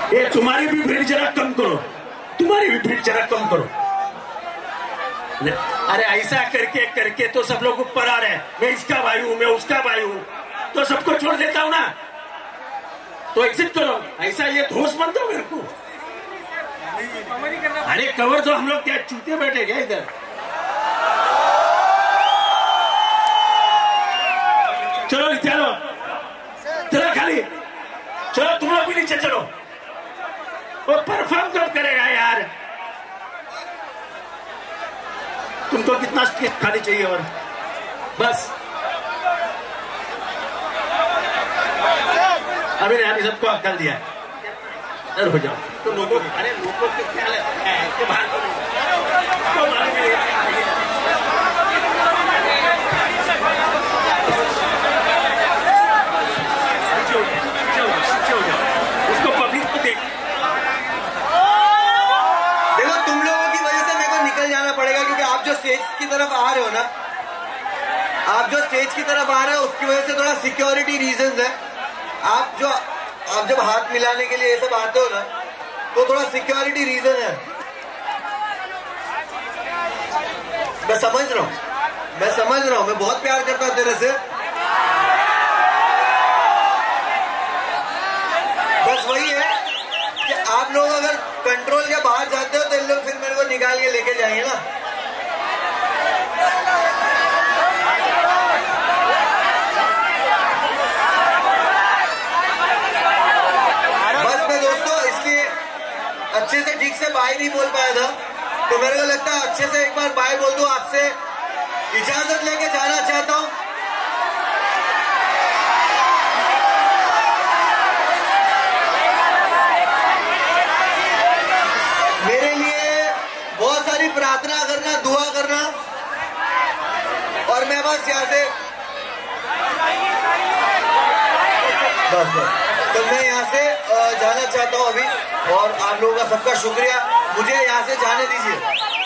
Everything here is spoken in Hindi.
ये तुम्हारी भी भीड़ जरा कम करो, तुम्हारी भी भीड़ जरा कम करो। अरे ऐसा करके करके तो सब लोग ऊपर आ रहे हैं, मैं इसका भाई हूं, मैं उसका भाई हूं, तो सबको छोड़ देता हूं ना, तो एग्जिट करो। ऐसा ये धोस मत दो मेरे को। अरे कवर तो हम लोग क्या चूते बैठे क्या इधर? चलो चलो चलो खाली चलो, तुम लोग भी नीचे चलो। वो परफॉर्म कब करेगा यार? तुमको कितना स्टेज खाली चाहिए? और बस अभी सबको अक्ल दिया, डर हो जाओ तो लोगों, अरे लोगों के ख्याल है बाहर उसको पब्लिक को देख। देखो तुम लोगों की वजह से मेरे को निकल जाना पड़ेगा, क्योंकि आप जो स्टेज की तरफ आ रहे हो ना, आप जो स्टेज की तरफ आ रहे हो उसकी वजह से थोड़ा सिक्योरिटी रीजंस है। आप जब हाथ मिलाने के लिए ये सब आते हो ना, तो थोड़ा सिक्योरिटी रीजन है। मैं समझ रहा हूं, मैं बहुत प्यार करता हूं तेरे से। बस वही है कि आप लोग अगर कंट्रोल के बाहर जाते हो तो इन लोग फिर मेरे को निकाल के लेके जाएंगे ना। अच्छे से ठीक से बाय नहीं बोल पाया था, तो मेरे को लगता है अच्छे से एक बार बाय बोल दूं। आपसे इजाजत लेके जाना चाहता हूं। मेरे लिए बहुत सारी प्रार्थना करना, दुआ करना, और मैं बस यहाँ से बस तो मैं यहाँ से जाना चाहता हूँ अभी, और आप लोगों का सबका शुक्रिया। मुझे यहाँ से जाने दीजिए।